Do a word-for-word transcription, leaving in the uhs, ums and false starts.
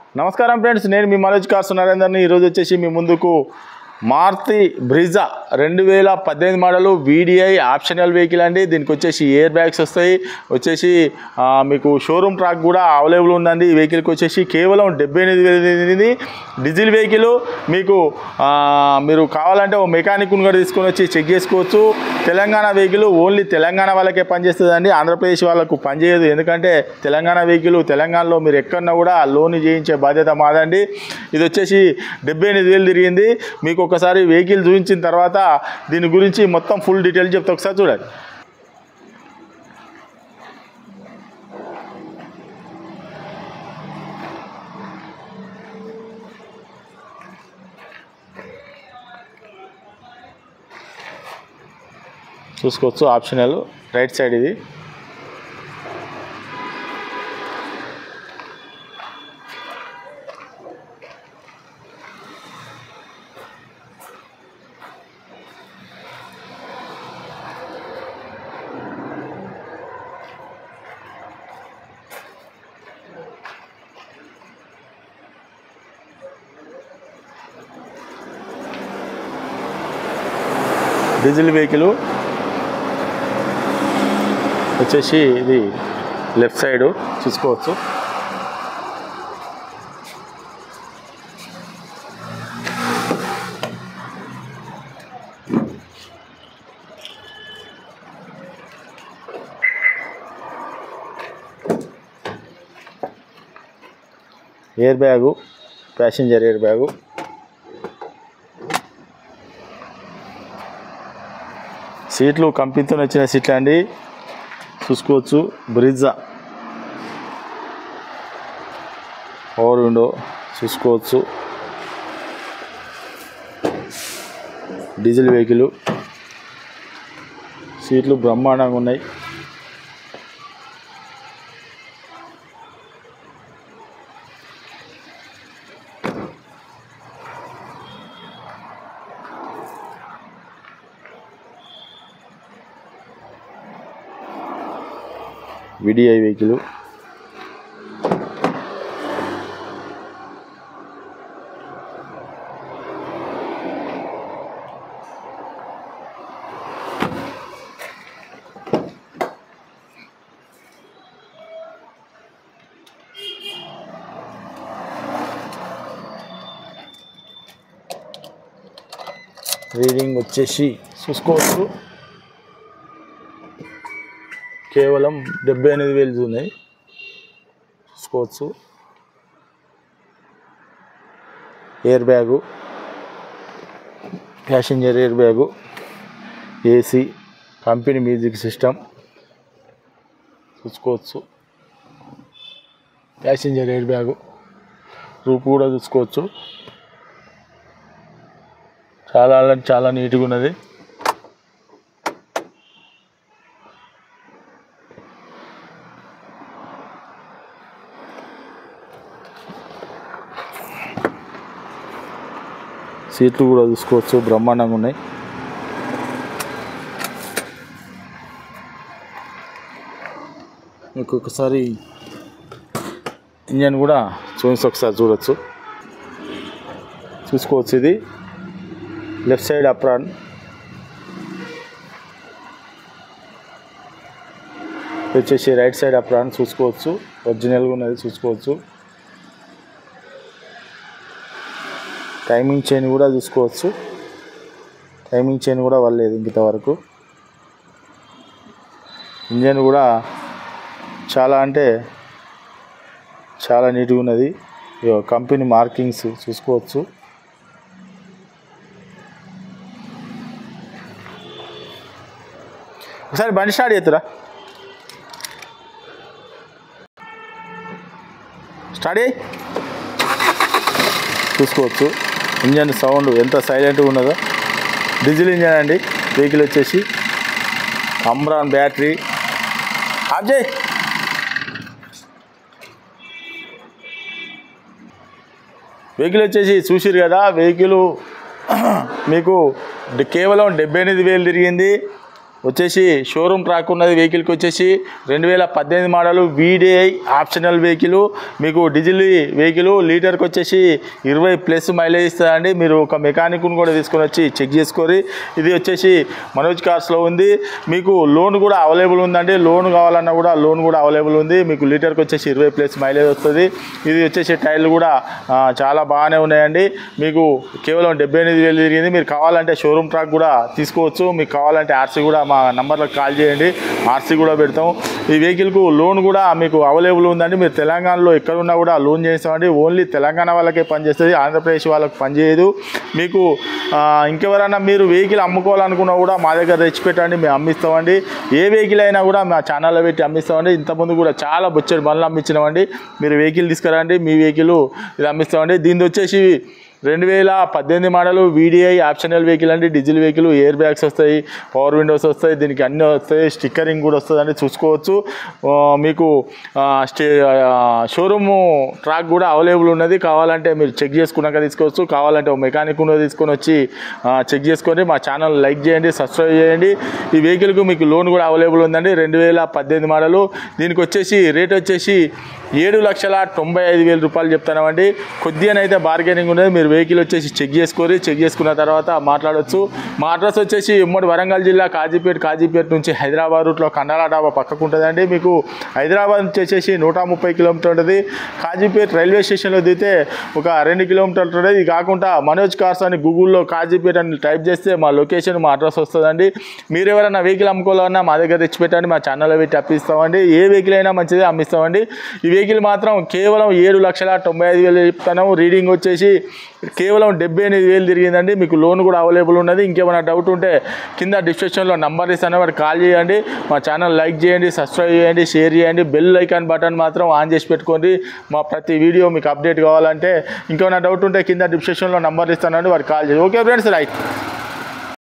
నమస్కారం ఫ్రెండ్స్, నేను మీ మనోజ్ కార్స్ నరేందర్ని. ఈరోజు వచ్చేసి మీ ముందుకు మారుతి బ్రిజా రెండు వేల పద్దెనిమిది మోడలు వీడిఐ ఆప్షనల్ వెహికల్ అండి. దీనికి వచ్చేసి ఎయిర్ బ్యాగ్స్ వస్తాయి, వచ్చేసి మీకు షోరూమ్ ట్రాక్ కూడా అవైలబుల్ ఉందండి. ఈ వెహికల్కి వచ్చేసి కేవలం డెబ్బై ఎనిమిది వేలు డీజిల్ వెహికల్. మీకు మీరు కావాలంటే ఓ మెకానిక్ను కూడా తీసుకొని వచ్చి చెక్ చేసుకోవచ్చు. తెలంగాణ వెహికల్ ఓన్లీ తెలంగాణ వాళ్ళకే పనిచేస్తుందండి, ఆంధ్రప్రదేశ్ వాళ్ళకు పనిచేయదు. ఎందుకంటే తెలంగాణ వెహికల్ తెలంగాణలో మీరు ఎక్కడన్నా కూడా లోన్ చేయించే బాధ్యత మాదండి. ఇది వచ్చేసి డెబ్బై ఎనిమిది వేలు తిరిగింది. మీకు ఒకసారి వెహికల్ చూపించిన తర్వాత దీని గురించి మొత్తం ఫుల్ డీటెయిల్ చెప్తే ఒకసారి చూడండి. చూసుకోవచ్చు, ఆప్షనల్ రైట్ సైడ్ ఇది. డీజిల్ వెహికల్ వచ్చేసి ఇది లెఫ్ట్ సైడ్ చూసుకోవచ్చు. Air bag, passenger air bag. సీట్లు కంపెనీతో వచ్చిన సీట్లు అండి, చూసుకోవచ్చు. బ్రిజా పవర్ విండో చూసుకోవచ్చు. డీజిల్ వెహికల్, సీట్లు బ్రహ్మాండంగా ఉన్నాయి. VDI vehicle. రీడింగ్ వచ్చేసి చూసుకోవచ్చు, కేవలం డెబ్బై ఎనిమిది వేలు ఉన్నాయి. చూసుకోవచ్చు. Air bag, passenger air bag, AC, company music system చూసుకోవచ్చు. ప్యాసింజర్ ఎయిర్ బ్యాగు, రూపు కూడా చూసుకోవచ్చు. చాలా చాలా నీట్గా ఉన్నది. సీట్లు కూడా చూసుకోవచ్చు, బ్రహ్మాండంగా ఉన్నాయి. మీకు ఒకసారి ఇంజన్ కూడా చూసి ఒకసారి చూడవచ్చు. చూసుకోవచ్చు, ఇది లెఫ్ట్ సైడ్ అప్రాన్, వచ్చేసి రైట్ సైడ్ అప్రాన్ చూసుకోవచ్చు. ఒరిజినల్గా ఉన్నది చూసుకోవచ్చు. టైమింగ్ చైన్ కూడా చూసుకోవచ్చు. టైమింగ్ చైన్ కూడా వల్లేదు ఇంతవరకు. ఇంజన్ కూడా చాలా అంటే చాలా నీట్గా ఉన్నది. కంపెనీ మార్కింగ్స్ చూసుకోవచ్చు. ఒకసారి బండి స్టార్ట్ చేద్దురా, స్టార్ట్ అయ్యి చూసుకోవచ్చు. ఇంజన్ సౌండ్ ఎంత సైలెంట్గా ఉన్నదో. డీజిల్ ఇంజన్ అండి. వెహికల్ వచ్చేసి అమ్రాన్ బ్యాటరీ. ఆఫ్ చేయి. వెహికల్ వచ్చేసి చూసిరు కదా, వెహికల్ మీకు కేవలం డెబ్బై ఎనిమిది వేలు తిరిగింది. వచ్చేసి షోరూమ్ ట్రాక్ ఉన్నది వెహికల్కి వచ్చేసి రెండు వేల పద్దెనిమిది మోడలు వీడిఐ ఆప్షనల్ వెహికల్, మీకు డీజిల్ వెహికల్, లీటర్కి వచ్చేసి ఇరవై ప్లస్ మైలేజ్ ఇస్తుందండి. మీరు ఒక మెకానిక్ను కూడా తీసుకొని వచ్చి చెక్ చేసుకోరి. ఇది వచ్చేసి మనోజ్ కార్స్లో ఉంది. మీకు లోన్ కూడా అవైలబుల్ ఉందండి. లోన్ కావాలన్నా కూడా లోన్ కూడా అవైలబుల్ ఉంది. మీకు లీటర్కి వచ్చేసి ఇరవై ప్లస్ మైలేజ్ వస్తుంది. ఇది వచ్చేసి టైర్లు కూడా చాలా బాగానే ఉన్నాయండి. మీకు కేవలం డెబ్బై ఎనిమిది వేలు తిరిగింది. మీరు కావాలంటే షోరూమ్ ట్రాక్ కూడా తీసుకోవచ్చు. మీకు కావాలంటే ఆర్సీ కూడా మా నంబర్లకు కాల్ చేయండి, ఆర్సీ కూడా పెడతాం. ఈ వెహికల్కు లోన్ కూడా మీకు అవైలబుల్ ఉందండి. మీరు తెలంగాణలో ఎక్కడున్నా కూడా లోన్ చేస్తామండి. ఓన్లీ తెలంగాణ వాళ్ళకే పనిచేస్తుంది, ఆంధ్రప్రదేశ్ వాళ్ళకి పనిచేయదు. మీకు ఇంకెవరైనా మీరు వెహికల్ అమ్ముకోవాలనుకున్నా కూడా మా దగ్గర తెచ్చి పెట్టండి, మేము అమ్మిస్తామండి. ఏ వెహికల్ అయినా కూడా మా ఛానల్లో పెట్టి అమ్మిస్తామండి. ఇంతకుముందు కూడా చాలా బొచ్చడి బండ్లు అమ్మించినామండి. మీరు వెహికల్ తీసుకురండి, మీ వెహికల్ ఇది అమ్మిస్తామండి. దీని వచ్చేసి రెండు వేల పద్దెనిమిది మోడలు వీడిఐ ఆప్షనల్ వెహికల్ అండి. డీజిల్ వెహికల్, ఎయిర్ బ్యాగ్స్ వస్తాయి, పవర్ విండోస్ వస్తాయి, దీనికి అన్నీ వస్తాయి. స్టిక్కరింగ్ కూడా వస్తుందండి, చూసుకోవచ్చు. మీకు స్టే షోరూము ట్రాక్ కూడా అవైలబుల్ ఉన్నది. కావాలంటే మీరు చెక్ చేసుకున్నాక తీసుకోవచ్చు. కావాలంటే ఒక మెకానిక్ కూడా తీసుకొని వచ్చి చెక్ చేసుకొని మా ఛానల్ లైక్ చేయండి, సబ్స్క్రైబ్ చేయండి. ఈ వెహికల్కు మీకు లోన్ కూడా అవైలబుల్ ఉందండి. రెండు వేల పద్దెనిమిది మోడలు. దీనికి వచ్చేసి రేట్ వచ్చేసి ఏడు లక్షల తొంభై ఐదు వేల రూపాయలు చెప్తామండి. కొద్దిగానైతే బార్గెనింగ్ ఉన్నది. మీరు వెహికల్ వచ్చేసి చెక్ చేసుకోరి. చెక్ చేసుకున్న తర్వాత మాట్లాడవచ్చు. మా అడ్రస్ వచ్చేసి ఉమ్మడి వరంగల్ జిల్లా కాజీపేట కాజీపేట నుంచి హైదరాబాద్ రూట్లో కండాల డాబా పక్కకు ఉంటుందండి. మీకు హైదరాబాద్ నుంచి వచ్చేసి నూట ముప్పై కిలోమీటర్ ఉంటుంది. కాజీపేట రైల్వే స్టేషన్లో దిగితే ఒక రెండు కిలోమీటర్లు ఉంటుంది. ఇది కాకుండా మనోజ్ కార్స్ అని గూగుల్లో కాజీపేట అని టైప్ చేస్తే మా లొకేషన్, మా అడ్రస్ వస్తుందండి. మీరు ఎవరైనా వెహికల్ అమ్ముకోవాలన్నా మా దగ్గర తెచ్చిపెట్టండి, మా ఛానల్లో పెట్టి అప్పిస్తామండి. ఏ వెహికల్ అయినా మంచిదే అమ్మిస్తామండి. ఈ వెహికల్ మాత్రం కేవలం ఏడు లక్షల తొంభై ఐదు వేలు చెప్తాను. రీడింగ్ వచ్చేసి కేవలం డెబ్బై ఎనిమిది వేలు తిరిగిందండి. మీకు లోన్ కూడా అవైలబుల్ ఉన్నది. ఇంకేమైనా డౌట్ ఉంటే కింద డిస్క్రిప్షన్లో నంబర్ ఇస్తాను, వాటి కాల్ చేయండి. మా ఛానల్ లైక్ చేయండి, సబ్స్క్రైబ్ చేయండి, షేర్ చేయండి. బెల్ ఐకాన్ బటన్ మాత్రం ఆన్ చేసి పెట్టుకోండి. మా ప్రతి వీడియో మీకు అప్డేట్ కావాలంటే. ఇంకేమైనా డౌట్ ఉంటే కింద డిస్క్రిప్షన్లో నంబర్ ఇస్తానండి, వాటి కాల్ చేయండి. Okay friends, right.